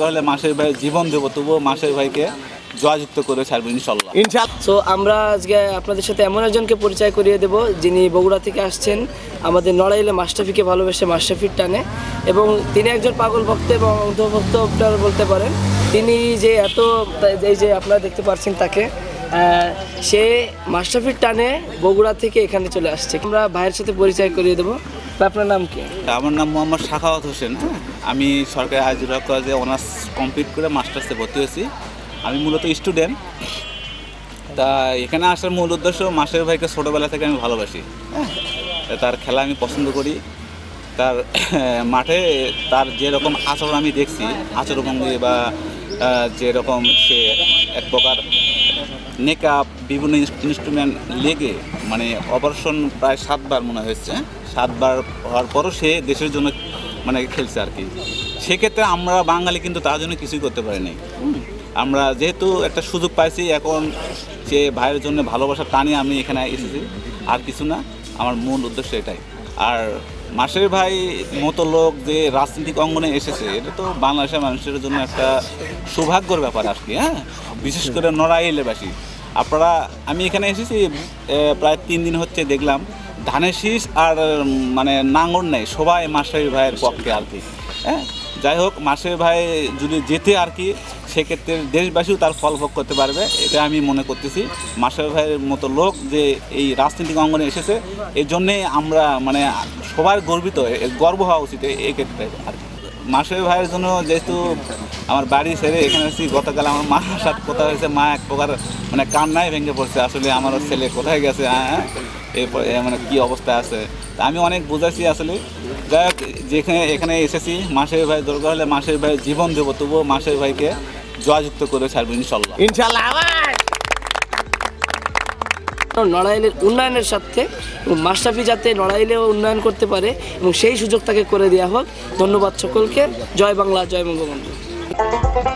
হলে মাসের ভাই জীবন দেবো, তবুও মাসের ভাইকে জয়যুক্ত করে ছাড়বো ইনশাল্লাহ। সো আমরা আজকে আপনাদের সাথে এমন একজনকে পরিচয় করিয়ে দেব যিনি বগুড়া থেকে আসছেন আমাদের নড়াইলে মাশরাফিকে ভালোবেসে মাশরাফির টানে, এবং তিনি একজন পাগল ভক্ত এবং অন্ধভক্ত আপনারা বলতে পারেন। তিনি যে এই যে আপনারা দেখতে পাচ্ছেন তাকে, সে মাশরাফির টানে বগুড়া থেকে এখানে চলে আসছে। আমরা ভাইয়ের সাথে পরিচয় করিয়ে দেবো। আপনার নাম কি? আমার নাম মোহাম্মদ সাখাওয়াত হোসেন। আমি সরকারি আজিরা কলেজে অনার্স কমপ্লিট করে মাস্টার্সে ভর্তি হয়েছি। আমি মূলত স্টুডেন্ট। তা এখানে আসার মূল উদ্দেশ্য, মাসের ভাইকে ছোটোবেলা থেকে আমি ভালোবাসি। তার খেলা আমি পছন্দ করি। তার মাঠে তার যেরকম আচরণ আমি দেখছি, আচরণভঙ্গি বা যেরকম সে এক প্রকার নেকআপ বিভিন্ন ইনস্ট্রুমেন্ট লেগে, মানে অপারেশন প্রায় 7 বার মনে হয়েছে, 7 বার হওয়ার পরও সে দেশের জন্য মানে খেলছে আর কি। সেক্ষেত্রে আমরা বাঙালি কিন্তু তার জন্য কিছুই করতে পারিনি। আমরা যেহেতু একটা সুযোগ পাইছি, এখন যে ভাইয়ের জন্য ভালোবাসা টানে আমি এখানে এসেছি, আর কিছু না। আমার মূল উদ্দেশ্য এটাই। আর মাসের ভাই মতো লোক যে রাজনৈতিক অঙ্গনে এসেছে, এটা তো বাংলাদেশের মানুষের জন্য একটা সৌভাগ্যের ব্যাপার আর কি। বিশেষ করে নড়াইলেবাসী আপনারা, আমি এখানে এসেছি প্রায় 3 দিন হচ্ছে, দেখলাম ধানের শীষ আর মানে নাঙ্গর নেই, সবাই মাসের ভাইয়ের পক্ষে আর কি। যাই হোক, মাসের ভাই যদি যেতে আর কি, সেক্ষেত্রে দেশবাসীও তার ফল ভোগ করতে পারবে, এটা আমি মনে করতেছি। মাসের ভাইয়ের মতো লোক যে এই রাজনৈতিক অঙ্গনে এসেছে, এই জন্যে আমরা মানে সবার গর্বিত, গর্ব হওয়া উচিত এই ক্ষেত্রে আর কি। মাসের ভাইয়ের জন্য যেহেতু আমার বাড়ি ছেড়ে এখানে এসেছি, গতকাল আমার মার সাথে কথা হয়েছে, মা এক প্রকার মানে কান্নায় ভেঙে পড়ছে, আসলে আমার ছেলে কোথায় গেছে, এরপর মানে কী অবস্থা আছে। তা আমি অনেক বুঝাচ্ছি আসলে। যাই হোক, এখানে এসেছি, মাসের ভাই দরকার হলে মাসের ভাই জীবন দেবো, তবুও মাসের ভাইকে জয়যুক্ত করে ছাড়বো ইনশাল্লাহ। নড়াইলের উন্নয়নের সাথে মাশরাফি যাতে নড়াইলেও উন্নয়ন করতে পারে এবং সেই সুযোগ তাকে করে দেওয়া হোক। ধন্যবাদ সকলকে। জয় বাংলা, জয় বঙ্গবন্ধু।